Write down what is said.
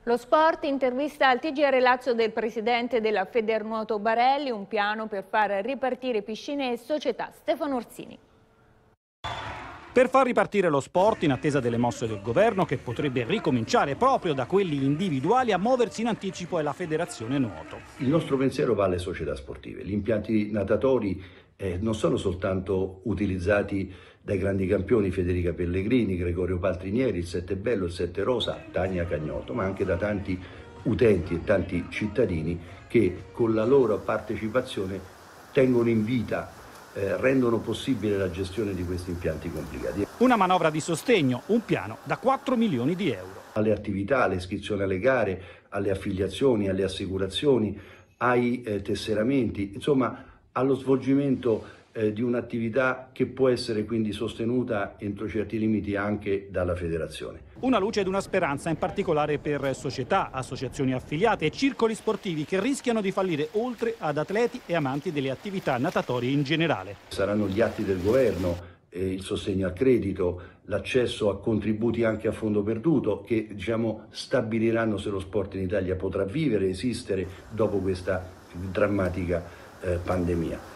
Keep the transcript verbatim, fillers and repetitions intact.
Lo sport, intervista al T G R Lazio del presidente della Federnuoto Barelli, un piano per far ripartire piscine e società. Stefano Orsini. Per far ripartire lo sport in attesa delle mosse del governo, che potrebbe ricominciare proprio da quelli individuali, a muoversi in anticipo è la Federazione Nuoto. Il nostro pensiero va alle società sportive. Gli impianti natatori eh, non sono soltanto utilizzati dai grandi campioni Federica Pellegrini, Gregorio Paltrinieri, il Sette Bello, il Sette Rosa, Tania Cagnotto, ma anche da tanti utenti e tanti cittadini che con la loro partecipazione tengono in vita Eh, rendono possibile la gestione di questi impianti complicati. Una manovra di sostegno, un piano da quattro milioni di euro. Alle attività, alle iscrizioni alle gare, alle affiliazioni, alle assicurazioni, ai eh, tesseramenti, insomma allo svolgimento eh, di un'attività che può essere quindi sostenuta entro certi limiti anche dalla federazione. Una luce ed una speranza in particolare per società, associazioni affiliate e circoli sportivi che rischiano di fallire, oltre ad atleti e amanti delle attività natatorie in generale. Saranno gli atti del governo, eh, il sostegno al credito, l'accesso a contributi anche a fondo perduto che diciamo, stabiliranno se lo sport in Italia potrà vivere, esistere dopo questa drammatica eh, pandemia.